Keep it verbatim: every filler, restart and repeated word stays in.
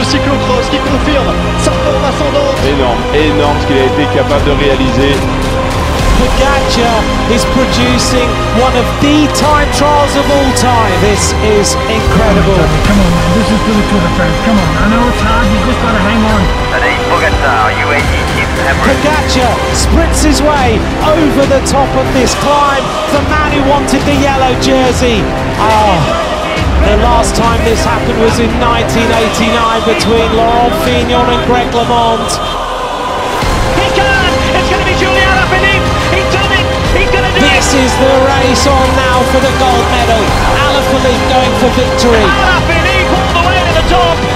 cyclocross qui confirme sa forme ascendante. Énorme, énorme ce qu'il a été capable de réaliser. Pogacar is producing one of the time trials of all time. This is incredible. Come on, man. This is for the Tour de France. Come on. I know it's hard. You just got to hang on. Tadej Pogacar, U A E Team Emirates. Pogacar sprints his way over the top of this climb. The man who wanted the yellow jersey. Oh, the last time this happened was in nineteen eighty-nine between Laurent Fignon and Greg LeMond. He can! It's going to be Julian Alaphilippe! He's done it! He's going to do This it! is the race on now for the gold medal. Alaphilippe going for victory. Alaphilippe all the way to the top!